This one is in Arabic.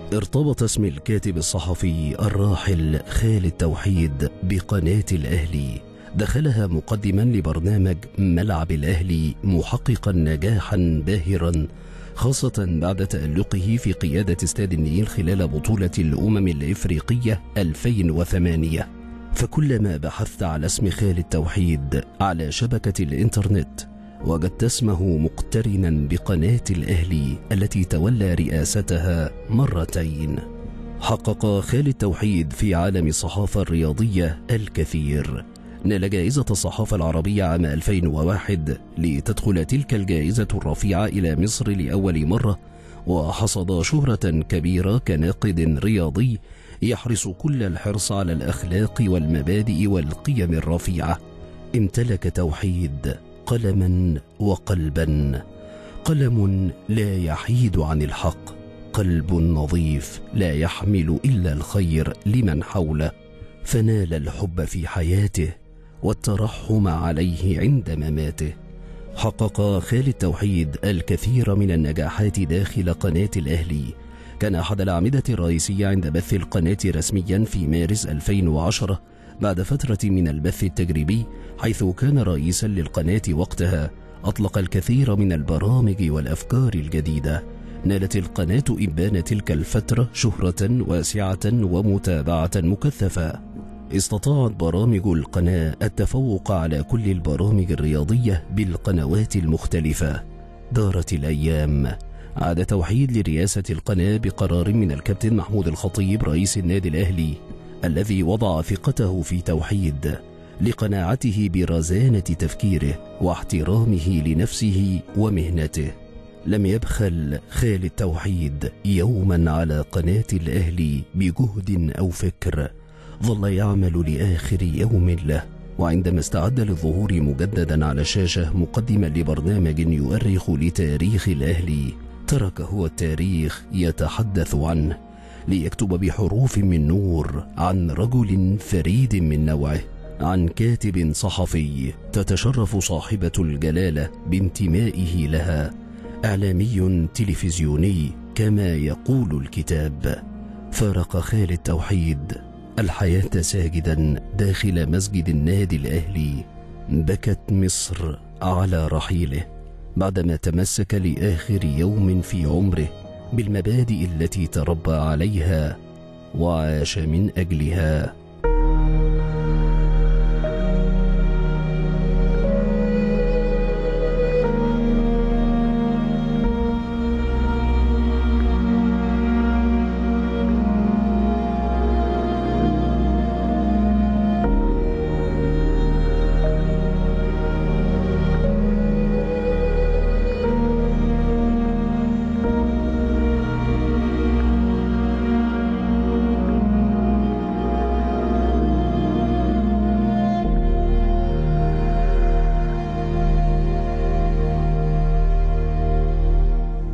ارتبط اسم الكاتب الصحفي الراحل خالد توحيد بقناة الأهلي. دخلها مقدما لبرنامج ملعب الأهلي محققا نجاحا باهرا، خاصة بعد تألقه في قيادة استاد النيل خلال بطولة الأمم الإفريقية 2008. فكلما بحثت على اسم خالد توحيد على شبكة الإنترنت وجدت اسمه مقترنا بقناة الأهلي التي تولى رئاستها مرتين. حقق خالد توحيد في عالم الصحافة الرياضية الكثير. نال جائزة الصحافة العربية عام 2001 لتدخل تلك الجائزة الرفيعة إلى مصر لأول مرة، وحصد شهرة كبيرة كناقد رياضي يحرص كل الحرص على الأخلاق والمبادئ والقيم الرفيعة. امتلك توحيد قلما وقلبا، قلم لا يحيد عن الحق، قلب نظيف لا يحمل إلا الخير لمن حوله، فنال الحب في حياته والترحم عليه عند مماته. حقق خالد توحيد الكثير من النجاحات داخل قناة الأهلي. كان أحد الأعمدة الرئيسية عند بث القناة رسميا في مارس 2010 بعد فترة من البث التجريبي، حيث كان رئيسا للقناة وقتها. أطلق الكثير من البرامج والأفكار الجديدة. نالت القناة إبان تلك الفترة شهرة واسعة ومتابعة مكثفة. استطاعت برامج القناة التفوق على كل البرامج الرياضية بالقنوات المختلفة. دارت الأيام، عاد توحيد لرئاسة القناة بقرار من الكابتن محمود الخطيب رئيس النادي الأهلي، الذي وضع ثقته في توحيد لقناعته برزانة تفكيره واحترامه لنفسه ومهنته. لم يبخل خالد توحيد يوما على قناة الأهلي بجهد أو فكر، ظل يعمل لآخر يوم له. وعندما استعد للظهور مجددا على الشاشة مقدما لبرنامج يؤرخ لتاريخ الأهلي، ترك هو التاريخ يتحدث عنه ليكتب بحروف من نور عن رجل فريد من نوعه، عن كاتب صحفي تتشرف صاحبة الجلالة بانتمائه لها، إعلامي تلفزيوني كما يقول الكتاب. فارق خالد توحيد الحياة ساجدا داخل مسجد النادي الأهلي. بكت مصر على رحيله بعدما تمسك لآخر يوم في عمره بالمبادئ التي تربى عليها وعاش من أجلها.